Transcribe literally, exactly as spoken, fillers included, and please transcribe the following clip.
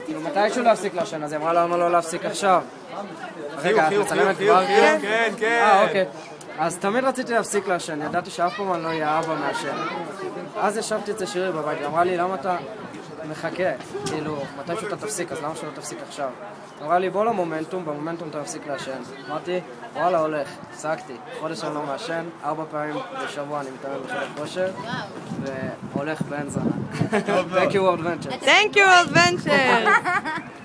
כאילו, מתישהו להפסיק לעשן, אז היא אמרה לו, למה לא להפסיק עכשיו? רגע, את חיוך, מצלמת חיוך, כבר? חיוך, כן, כן. אה, אוקיי. אז תמיד רציתי להפסיק לעשן, ידעתי שאף פעם אני לא אהיה אבא מעשן. אז ישבתי אצל שירי בבית, היא אמרה לי, למה אתה מחכה? כאילו, מתישהו אתה תפסיק, אז למה שלא תפסיק עכשיו? אמרה לי, בוא למומנטום, במומנטום אתה מפסיק לעשן. אמרתי, וואלה, הולך, הפסקתי. חודש אני לא מעשן, ארבע פעמים בשבוע אני מתאמן בחדר כושר, והולך באין זונה. Thank you, Adventure. Thank you, Adventure.